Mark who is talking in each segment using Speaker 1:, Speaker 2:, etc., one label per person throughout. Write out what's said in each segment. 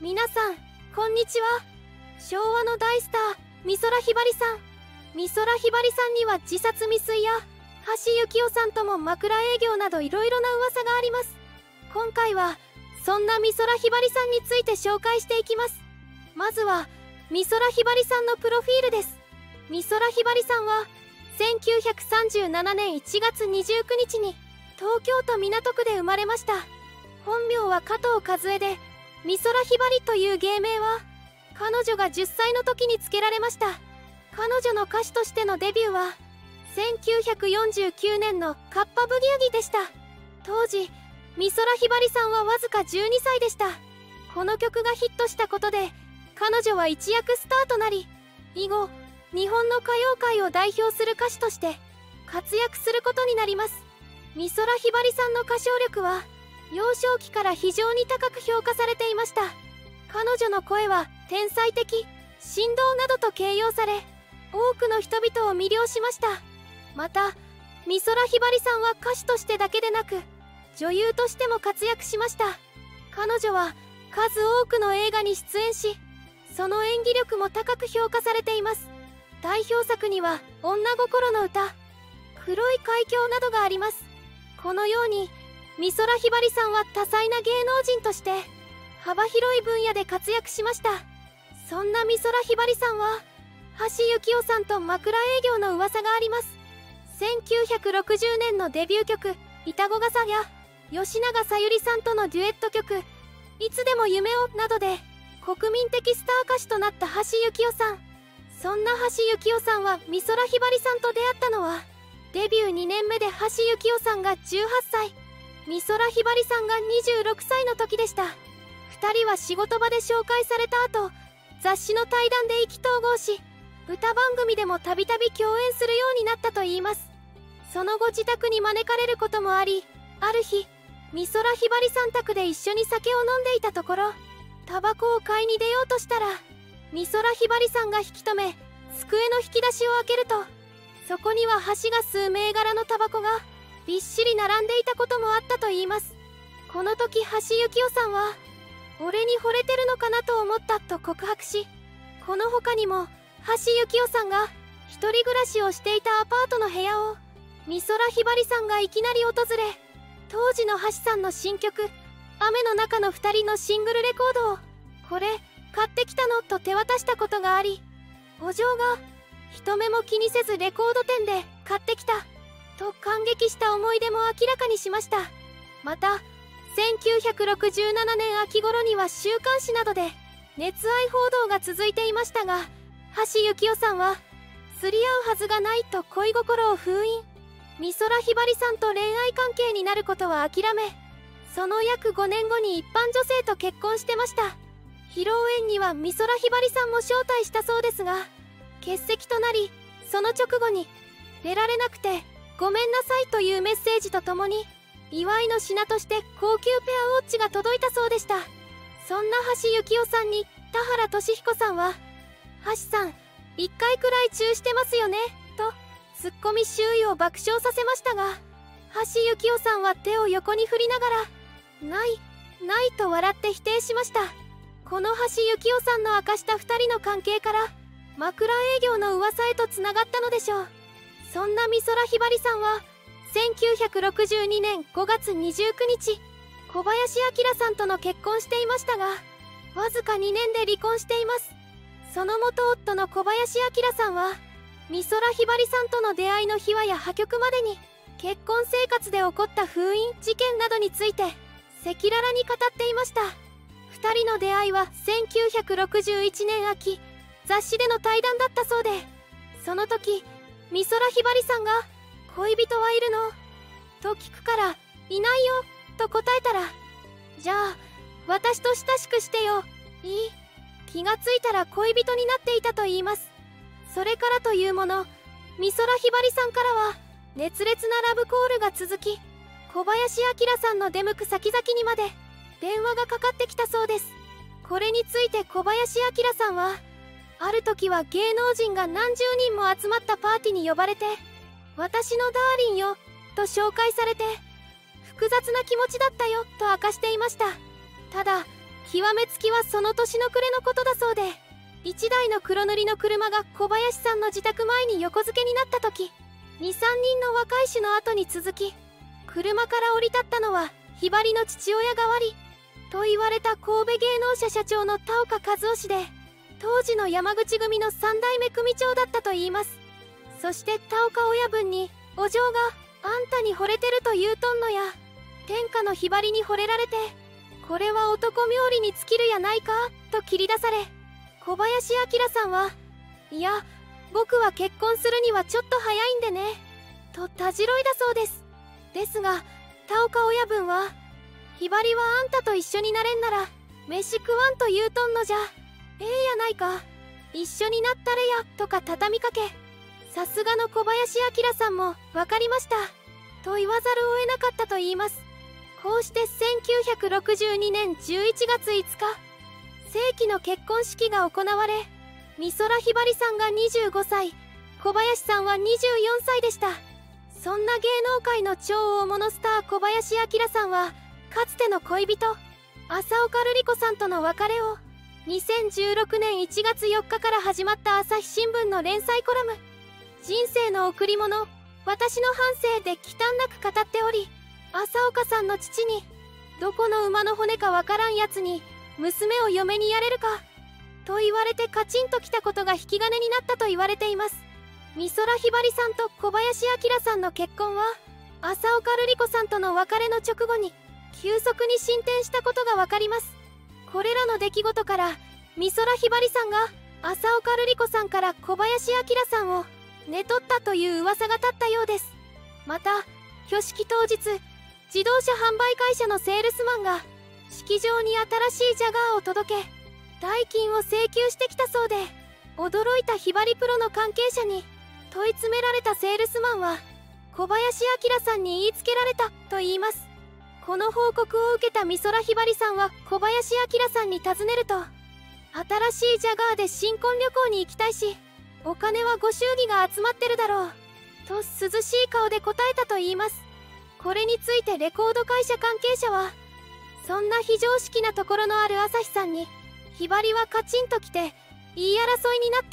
Speaker 1: 皆さんこんにちは。昭和の大スター美空ひばりさん。美空ひばりさんには自殺未遂や橋幸夫さんとも枕営業などいろいろな噂があります。今回はそんな美空ひばりさんについて紹介していきます。まずは美空ひばりさんのプロフィールです。美空ひばりさんは1937年1月29日に東京都港区で生まれました。本名は加藤和恵で、美空ひばりという芸名は彼女が10歳の時につけられました。彼女の歌手としてのデビューは1949年のカッパブギウギでした。当時美空ひばりさんはわずか12歳でした。この曲がヒットしたことで彼女は一躍スターとなり、以後日本の歌謡界を代表する歌手として活躍することになります。美空ひばりさんの歌唱力は幼少期から非常に高く評価されていました。彼女の声は天才的、神童などと形容され、多くの人々を魅了しました。また美空ひばりさんは歌手としてだけでなく女優としても活躍しました。彼女は数多くの映画に出演し、その演技力も高く評価されています。代表作には女心の歌、黒い海峡などがあります。このように美空ひばりさんは多彩な芸能人として幅広い分野で活躍しました。そんな美空ひばりさんは橋幸夫さんと枕営業の噂があります。1960年のデビュー曲「イタゴ傘」や吉永小百合さんとのデュエット曲「いつでも夢を」などで国民的スター歌手となった橋幸夫さん。そんな橋幸夫さんは美空ひばりさんと出会ったのはデビュー2年目で橋幸夫さんが18歳、美空ひばりさんが26歳の時でした。2人は仕事場で紹介された後、雑誌の対談で意気投合し、歌番組でもたびたび共演するようになったといいます。その後自宅に招かれることもあり、ある日美空ひばりさん宅で一緒に酒を飲んでいたところ、タバコを買いに出ようとしたら美空ひばりさんが引き止め、机の引き出しを開けると、そこには橋が吸う銘柄のタバコがびっしり並んでいたこともあったといいます。この時橋幸夫さんは「俺に惚れてるのかなと思った」と告白し、この他にも橋幸夫さんが一人暮らしをしていたアパートの部屋を美空ひばりさんがいきなり訪れ、当時の橋さんの新曲「雨の中の二人」のシングルレコードを「これ買ってきたの?」と手渡したことがあり、お嬢が人目も気にせずレコード店で「買ってきた」と感激した思い出も明らかにしました。また1967年秋頃には週刊誌などで熱愛報道が続いていましたが、橋幸夫さんは釣り合うはずがないと恋心を封印。美空ひばりさんと恋愛関係になることは諦め、その約5年後に一般女性と結婚してました。披露宴には美空ひばりさんも招待したそうですが欠席となり、その直後に出られなくてごめんなさいというメッセージとともに祝いの品として高級ペアウォッチが届いたそうでした。そんな橋幸夫さんに田原俊彦さんは「橋さん1回くらいチューしてますよね」とツッコミ周囲を爆笑させましたが、橋幸夫さんは手を横に振りながら「ないない」と笑って否定しました。この橋幸夫さんの明かした2人の関係から枕営業の噂へとつながったのでしょう。そんな美空ひばりさんは1962年5月29日小林明さんとの結婚していましたが、わずか2年で離婚しています。その元夫の小林明さんは美空ひばりさんとの出会いの秘話や破局までに結婚生活で起こった封印事件などについて赤裸々に語っていました。2人の出会いは1961年秋、雑誌での対談だったそうで、その時美空ひばりさんが「恋人はいるの?」と聞くから「いないよ」と答えたら「じゃあ私と親しくしてよ、いい?」気がついたら恋人になっていたと言います。それからというもの、美空ひばりさんからは熱烈なラブコールが続き、小林明さんの出向く先々にまで電話がかかってきたそうです。これについて小林明さんは、ある時は芸能人が何十人も集まったパーティーに呼ばれて「私のダーリンよ」と紹介されて複雑な気持ちだったよと明かしていました。ただ極めつきはその年の暮れのことだそうで、1台の黒塗りの車が小林さんの自宅前に横付けになった時、2、3人の若い衆の後に続き、車から降り立ったのはひばりの父親代わりと言われた神戸芸能社社長の田岡和夫氏で、当時の山口組の3代目組長だったといいます。そして田岡親分にお嬢があんたに惚れてると言うとんのや、天下のひばりに惚れられて、これは男冥利に尽きるやないかと切り出され、小林明さんは、いや僕は結婚するにはちょっと早いんでねとたじろいだそうです。ですが田岡親分は、ひばりはあんたと一緒になれんなら飯食わんと言うとんのじゃ、ええやないか、一緒になったれやとか畳みかけ、さすがの小林明さんも分かりましたと言わざるを得なかったといいます。こうして1962年11月5日、正規の結婚式が行われ、美空ひばりさんが25歳、小林さんは24歳でした。そんな芸能界の超大物スター小林明さんは、かつての恋人浅岡瑠璃子さんとの別れを2016年1月4日から始まった朝日新聞の連載コラム「人生の贈り物私の半生」で忌憚なく語っており、浅岡さんの父にどこの馬の骨かわからんやつに娘を嫁にやれるかと言われてカチンときたことが引き金になったと言われています。美空ひばりさんと小林明さんの結婚は浅岡瑠璃子さんとの別れの直後に急速に進展したことがわかります。これらの出来事から美空ひばりさんが浅岡瑠璃子さんから小林明さんを寝取ったという噂が立ったようです。また挙式当日、自動車販売会社のセールスマンが式場に新しいジャガーを届け代金を請求してきたそうで、驚いたひばりプロの関係者に問い詰められたセールスマンは小林明さんに言いつけられたと言います。この報告を受けた美空ひばりさんは小林明さんに尋ねると、新しいジャガーで新婚旅行に行きたいし、お金はご祝儀が集まってるだろうと涼しい顔で答えたと言います。これについてレコード会社関係者は、そんな非常識なところのある朝日さんにひばりはカチンときて言い争いになった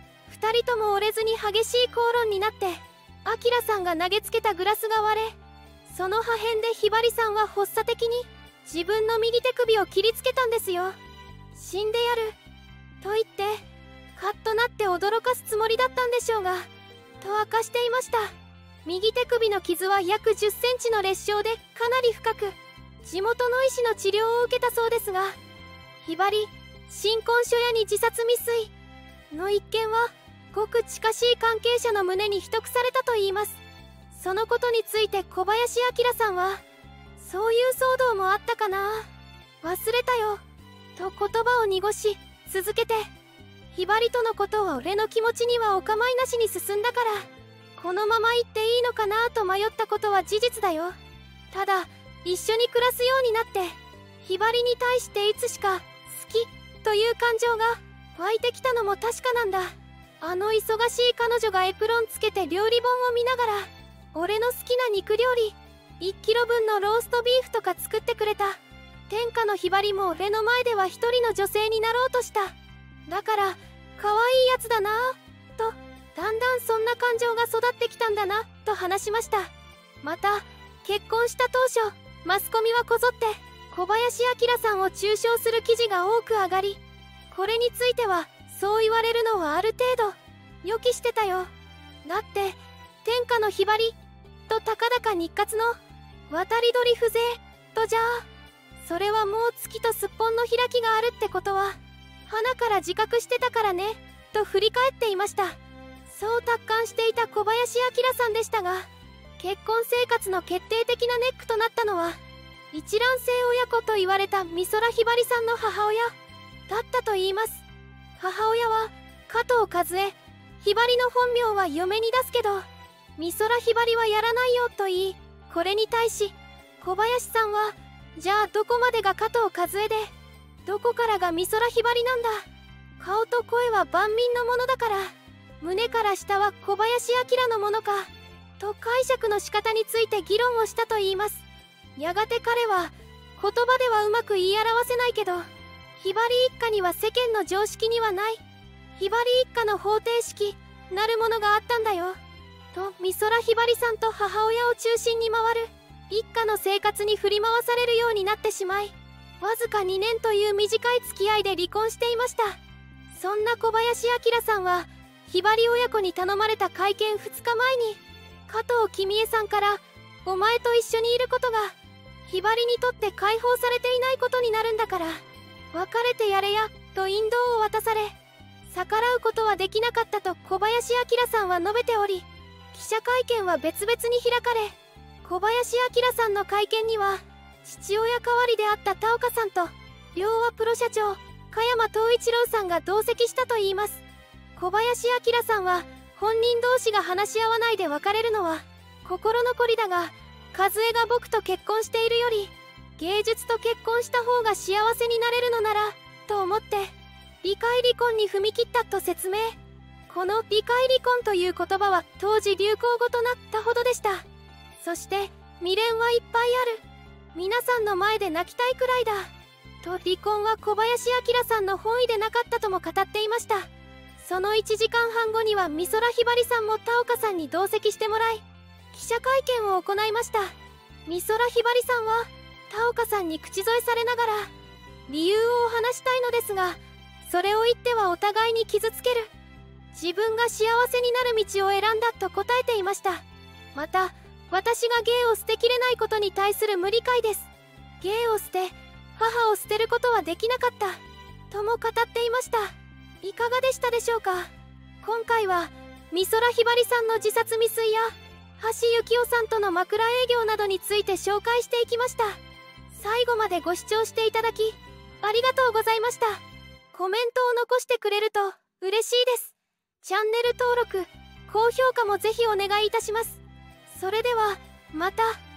Speaker 1: 、2人とも折れずに激しい口論になって明さんが投げつけたグラスが割れ、その破片でひばりさんは発作的に自分の右手首を切りつけたんですよ。死んでやると言ってカッとなって驚かすつもりだったんでしょうがと明かしていました。右手首の傷は約10センチの裂傷でかなり深く、地元の医師の治療を受けたそうですが、ひばり新婚初夜に自殺未遂の一件はごく近しい関係者の胸に秘匿されたといいます。そのことについて小林明さんは、そういう騒動もあったかな、忘れたよと言葉を濁し続けて、ひばりとのことは俺の気持ちにはお構いなしに進んだから、このまま行っていいのかなと迷ったことは事実だよ。ただ一緒に暮らすようになってひばりに対していつしか好きという感情が湧いてきたのも確かなんだ。あの忙しい彼女がエプロンつけて料理本を見ながら俺の好きな肉料理1キロ分のローストビーフとか作ってくれた。天下のひばりも俺の前では一人の女性になろうとした。だから可愛いやつだなぁと、だんだんそんな感情が育ってきたんだなと話しました。また結婚した当初、マスコミはこぞって小林明さんを中傷する記事が多く上がり、これについてはそう言われるのはある程度予期してたよ。だって天下のひばりとたかだか日活の渡り鳥風情とじゃあ、それはもう月とすっぽんの開きがあるってことは花から自覚してたからねと振り返っていました。そう達観していた小林明さんでしたが、結婚生活の決定的なネックとなったのは一卵性親子と言われた美空ひばりさんの母親だったといいます。母親は加藤和恵、ひばりの本名は嫁に出すけど美空ひばりはやらないよと言い、これに対し小林さんは、じゃあどこまでが加藤和恵でどこからが美空ひばりなんだ、顔と声は万民のものだから胸から下は小林明のものかと解釈の仕方について議論をしたといいます。やがて彼は言葉ではうまく言い表せないけどひばり一家には世間の常識にはないひばり一家の方程式なるものがあったんだよ。と美空ひばりさんと母親を中心に回る一家の生活に振り回されるようになってしまい、わずか2年という短い付き合いで離婚していました。そんな小林明さんはひばり親子に頼まれた会見2日前に加藤君江さんから「お前と一緒にいることがひばりにとって解放されていないことになるんだから別れてやれや」と引導を渡され、逆らうことはできなかったと小林明さんは述べており、記者会見は別々に開かれ、小林明さんの会見には父親代わりであった田岡さんと両和プロ社長加山藤一郎さんが同席したといいます。小林明さんは本人同士が話し合わないで別れるのは心残りだが、和江が僕と結婚しているより芸術と結婚した方が幸せになれるのならと思って理解離婚に踏み切ったと説明。この理解離婚という言葉は当時流行語となったほどでした。そして未練はいっぱいある、皆さんの前で泣きたいくらいだと離婚は小林明さんの本意でなかったとも語っていました。その1時間半後には美空ひばりさんも田岡さんに同席してもらい記者会見を行いました。美空ひばりさんは田岡さんに口添えされながら理由をお話したいのですが、それを言ってはお互いに傷つける、自分が幸せになる道を選んだと答えていました。また私が芸を捨てきれないことに対する無理解です、芸を捨て母を捨てることはできなかったとも語っていました。いかがでしたでしょうか。今回は美空ひばりさんの自殺未遂や橋幸夫さんとの枕営業などについて紹介していきました。最後までご視聴していただきありがとうございました。コメントを残してくれると嬉しいです。チャンネル登録高評価もぜひお願いいたします。それではまた。